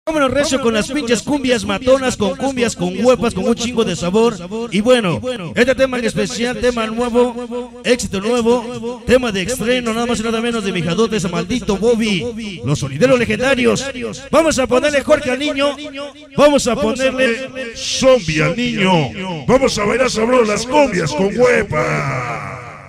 Vámonos recio con las pinches cumbias matonas, con cumbias, con huepas, con un chingo de sabor. Y bueno, este tema en especial, tema nuevo, éxito nuevo, tema de estreno, nada más y nada menos de Mijadotes, a maldito Bobby, los sonideros legendarios. Vamos a ponerle Jorge al niño, vamos a ponerle Zombie al niño. Vamos a bailar sabroso las cumbias con huepa.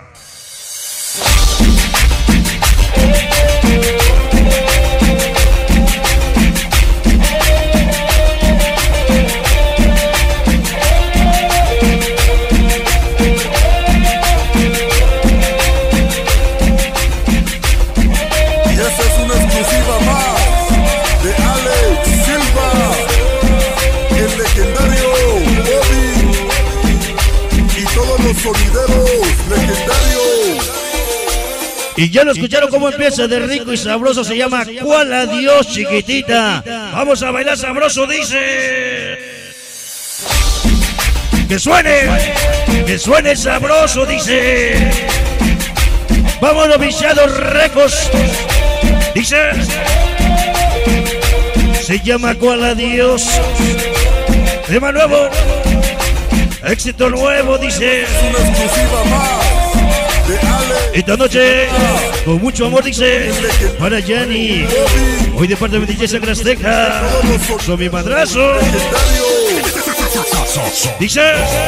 Sonideros legendarios. Y ya lo escucharon cómo empieza de rico y sabroso, se llama ¿Cuál adiós, chiquitita? Vamos a bailar sabroso, dice. Que suene sabroso, dice. Vámonos, Viciados Records, dice. Se llama ¿Cuál adiós? Tema nuevo. Éxito nuevo, dice. Es una exclusiva más de Ale. Esta noche, con mucho amor, dice, para Yanni. Hoy de parte de DJ Sangrasteca. Son mi madrazo. Dice.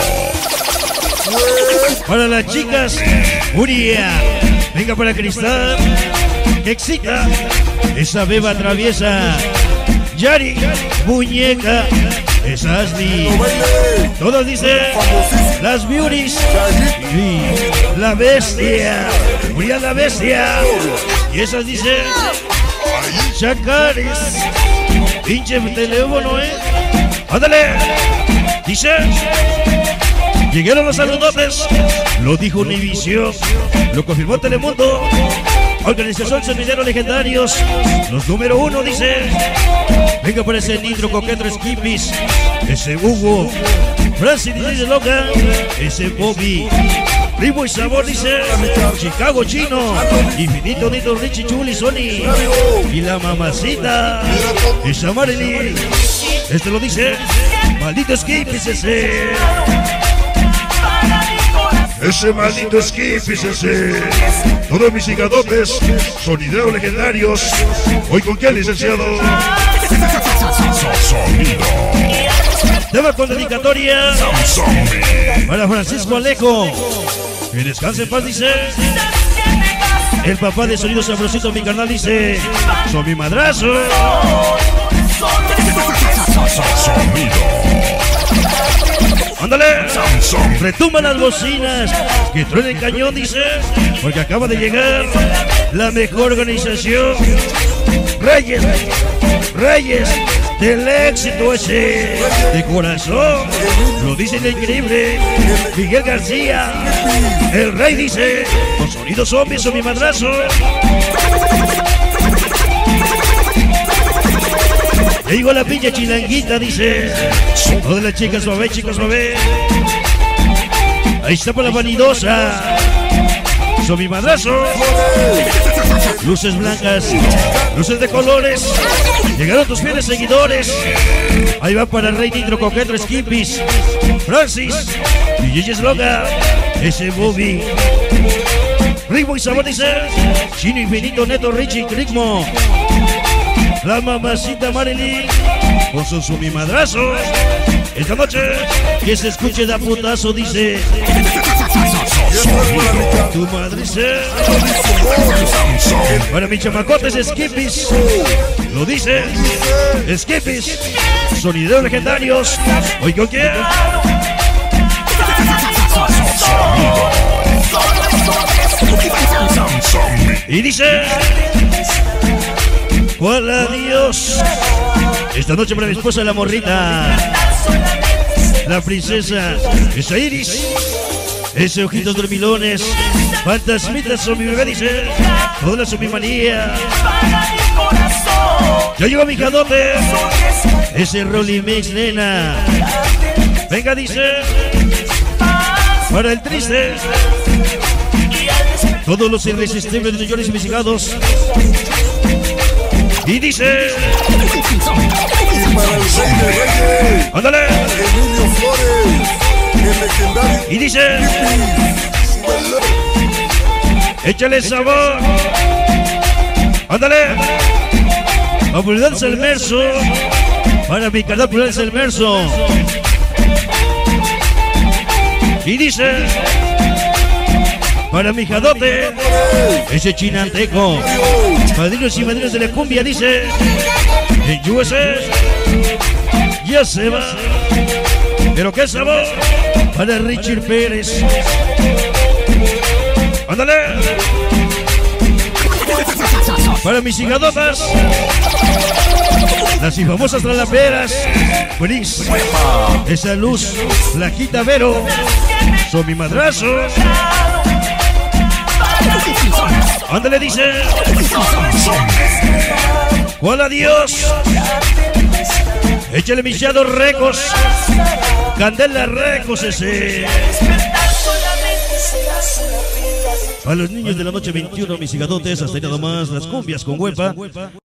Para las chicas, Uria. Venga para Cristal. Que excita. Esa beba traviesa. Yari, muñeca. Es Ashley. Todos dicen las beauties y la bestia. Uriah la bestia. Y esas dicen Chacares. Pinche teléfono, ándale. Dice. Llegaron los saludotes. Lo dijo Univision. Lo confirmó Telemundo. Organización Sonideros Legendarios. Los número 1, dice. Venga por ese Nitro Coquetro Skipis. Ese Hugo. Francis dice Loca. Ese Bobby. Primo y Sabor, dice. Chicago Chino. Infinito Nito Richie Chuli Sony. Y la mamacita. Esa Marilyn. Este lo dice. Maldito Skipis ese. Ese maldito Skipis ese. Todos mis higadotes, sonideros legendarios. Hoy con qué, licenciado. Tema con dedicatoria para Francisco Alejo. Que descanse en paz, dice. El papá de Sonido Sabrosito, mi carnal, dice. Son mi madrazo. Ándale, retumban las bocinas, que truene el cañón, dice, porque acaba de llegar la mejor organización, Reyes del éxito ese, de corazón, lo dice el increíble Miguel García, el rey, dice, con sonido zombies son mi madrazo. Le digo a la pinche chilanguita, dice. Todas las chicas suave, chicos suave. Ahí está para la vanidosa. Son mi madrazo. Luces blancas, luces de colores. Llegaron tus fieles seguidores. Ahí va para el rey Nitro Coquetro Skipis. Francis, DJ Sloga, ese Bobby. Ritmo y Sabor, dice. Chino Infinito Neto Richie Ritmo. La mamacita Marilyn con su mi madrazo. Esta noche que se escuche da putazo, dice. Tu madre dice. Para mis chamacotes Skipis. Lo dice Skipis. Sonideros legendarios. Hoy con quién. Y dice. ¿Cuál adiós? Esta noche para mi esposa la morrita. La princesa. Esa Iris. Ese ojitos dormilones. Fantasmitas son mi bebé, dice. Toda son mi manía. Ya llegó mi jadote. Ese Rolly Mix, nena. Venga, dice. Para el triste. Todos los irresistibles de millones investigados. Y dice... Ándale. Emilio Flores, el legendario. Y dice, échale sabor. Ándale. Popularidad Selmerso. Para mi canal Popularidad Selmerso. Y dice, para mi jadote, ese chinanteco, padrinos y madrinas de la cumbia, dice, en USA, ya se va, pero qué sabor, para Richard Pérez. Ándale. Para mis higadotas, las infamosas tralaperas, Feliz, esa luz, Flaquita Vero, son mi madrazo. Ándale, dice, ¿cuál adiós? Échale mis Shadow Recos, Candela Recos ese. A los niños de la noche 21, mis higadotes, hasta ahí nada más, las cumbias con huepa.